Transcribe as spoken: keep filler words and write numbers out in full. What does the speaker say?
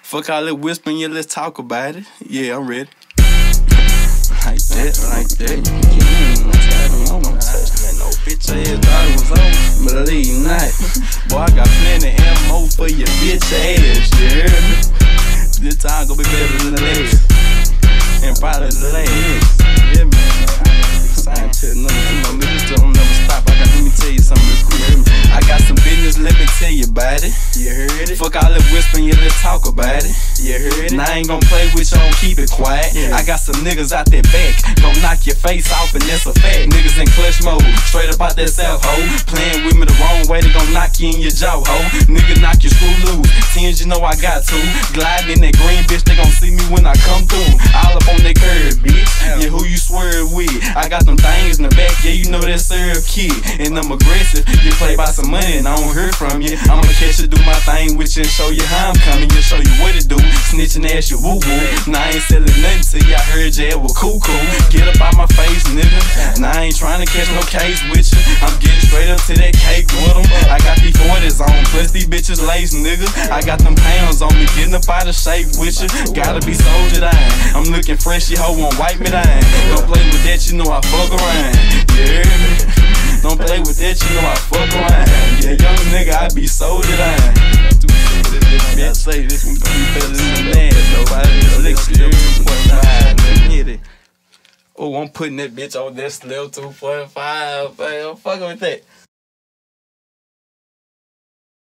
Fuck all that whispering, yeah, let's talk about it. Yeah, I'm ready. Like that, like that. Mm, I don't touch that, no bitch ass thought it was over. Believe not. Boy, I got plenty ammo for your bitch ass, you heard me? This time gonna be better than the next. And probably the last. Yeah, man. Excited to another, you know, niggas don't never stop. I got, let me tell you something real quick. I got some business, let me tell you about it. You heard it? Fuck all that whispering, yeah, let's talk about it. You heard it? And I ain't gon' play with you, don't keep it quiet. Yeah. I got some niggas out there back, gon' knock your face off, and that's a fact. Niggas in clutch mode, straight up out that south hoe. Playing with me the wrong way, they gon' knock you in your jaw, hoe. Nigga knock your screw loose, tens you know I got to. Glide in that green bitch, they gon' see me when I come through. All up on that curb, bitch. Yeah, who you swerve with? I got them things in the back, yeah, you know that serve kid. And I'm aggressive, you play by some money and I don't hear from you. I'ma catch you, do my thing with you and show you how I'm coming. You show you what to do, snitching ass you woo woo. Now I ain't selling nothing to you, I heard you was cool cool. Get up out my face, nigga. Now I ain't trying to catch no case with you. I'm getting straight up to that cake with them. I got these forties on, plus these bitches lace, nigga. I got them pounds on me, getting up out of shape with you. Gotta be soldiered on. I'm looking fresh, you hoe won't wipe me down. Don't play with that, you know I fuck around. You hear me? Don't play with that, you know I fuck around. Yeah, young nigga, I be soldiered on. Bitch say this one gonna be better than the last. Nobody just licks still two point five. Get it. Oh, I'm putting that bitch on that still two point five. I'm fucking with that.